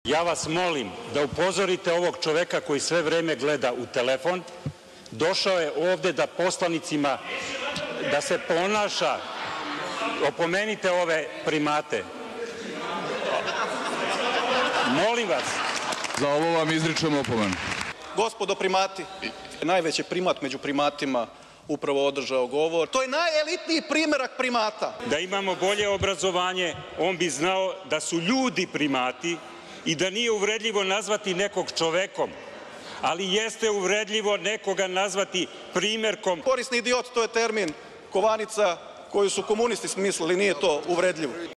Ja vas molim da upozorite ovog čoveka koji sve vreme gleda u telefon. Došao je ovde da poslanicima, da se ponaša. Opomenite ove primate. Molim vas. Za ovo vam izričem opomenu. Gospodo primati, najveći primat među primatima upravo održao govor. To je najelitniji primerak primata. Da imamo bolje obrazovanje, on bi znao da su ljudi primati i da nije uvredljivo nazvati nekog čovekom, ali jeste uvredljivo nekoga nazvati primerkom. Korisni idiot, to je termin, kovanica koju su komunisti smislili, nije to uvredljivo.